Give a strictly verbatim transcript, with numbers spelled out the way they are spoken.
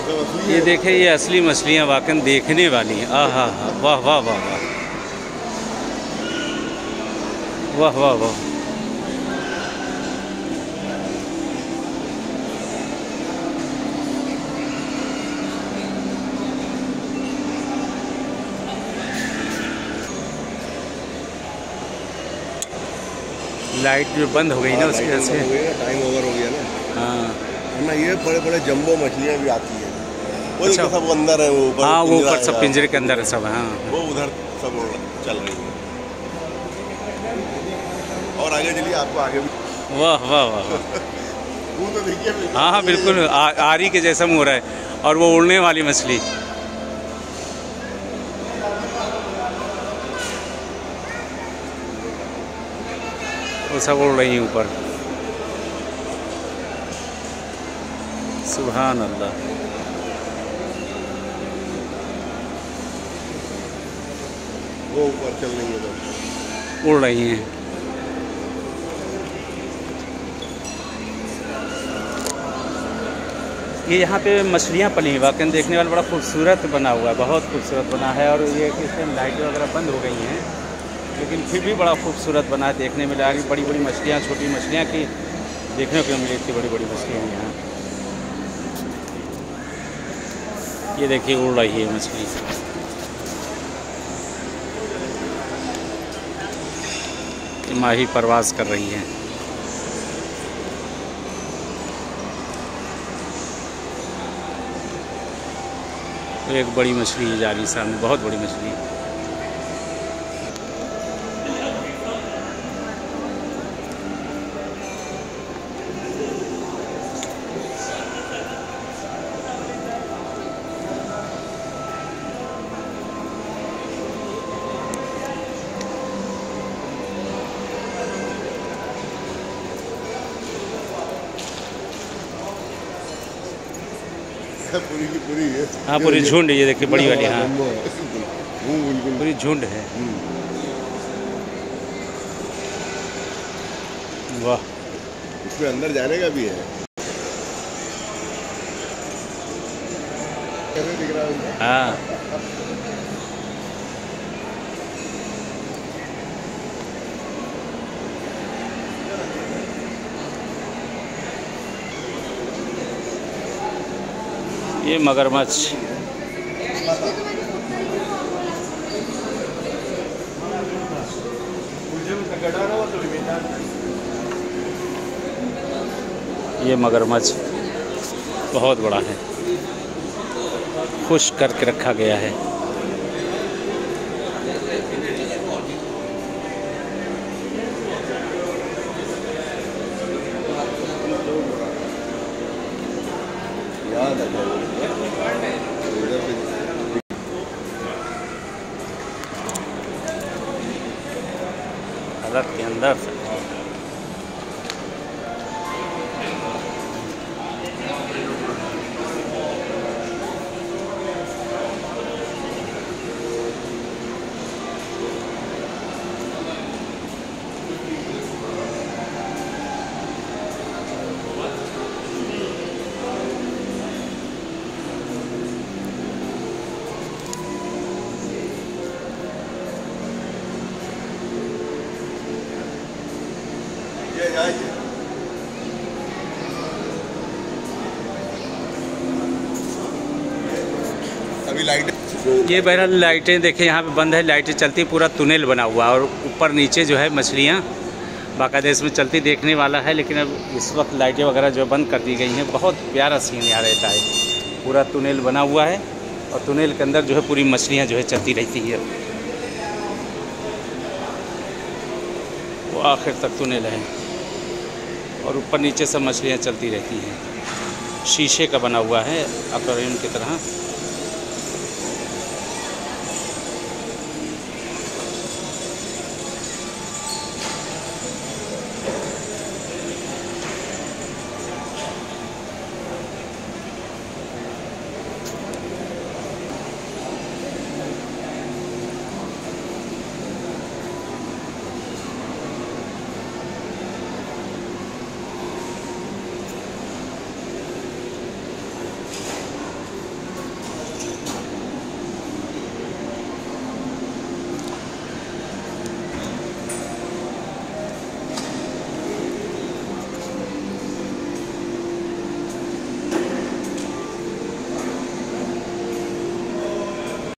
ये देखे, ये असली मछलियाँ वाकई देखने वाली हैं। आ हा हा, वाह वाह वाह वाह वाह वाह वाह। लाइट जो बंद हो गई ना उसकी वजह से टाइम ओवर हो गया ना। हाँ ना, ये बड़े बड़े जंबो मछलियाँ भी आती है। वो अच्छा, सब अंदर है, वो ऊपर। हाँ वो ऊपर सब पिंजरे के अंदर है सब। हाँ वो उधर सब चल रही है। और आगे चलिए, आपको आगे भी। वाह वाह वाह वाह। वो तो देखिए। हाँ हाँ बिल्कुल, आरी के जैसा मुँह रहा है। और वो उड़ने वाली मछली, वो सब उड़ रही है ऊपर। सुभान अल्लाह। वो ऊपर चल रही है, उड़ रही हैं। ये यहाँ पे मछलियाँ पली हैं, वाकई देखने वाला बड़ा खूबसूरत बना हुआ है, बहुत खूबसूरत बना है। और ये इसमें लाइटें वगैरह बंद हो गई हैं, लेकिन फिर भी बड़ा खूबसूरत बना है, देखने में लगा। बड़ी बड़ी मछलियाँ, छोटी मछलियाँ की देखने को मिली थी, बड़ी बड़ी मछलियाँ यहाँ। ये देखिए उड़ रही है मछली। माही परवास कर रही है। तो एक बड़ी मछली जा रही सामने, बहुत बड़ी मछली। पूरी की पूरी है। हाँ पूरी झुंड, ये देखिए बड़ी वाली। हाँ बिल्कुल पूरी झुंड है। वाह, इसमें अंदर जाने का भी है। कैसे दिख रहा है? हाँ ये मगरमच्छ। ये मगरमच्छ बहुत बड़ा है, खुश करके रखा गया है। हालत के अंदर से अभी लाइट, ये बहरहाल लाइटें देखें यहाँ पे बंद है, लाइटें चलती, पूरा तुनेल बना हुआ है। और ऊपर नीचे जो है मछलियाँ बाकायदा इसमें चलती, देखने वाला है। लेकिन अब इस वक्त लाइटें वगैरह जो बंद कर दी गई हैं। बहुत प्यारा सीन यहाँ रहता है। पूरा तुनेल बना हुआ है और तुनेल के अंदर जो है पूरी मछलियाँ जो है चलती रहती है। वो आखिर तक तुनेल है और ऊपर नीचे सब मछलियाँ चलती रहती हैं। शीशे का बना हुआ है, एक्वेरियम की तरह।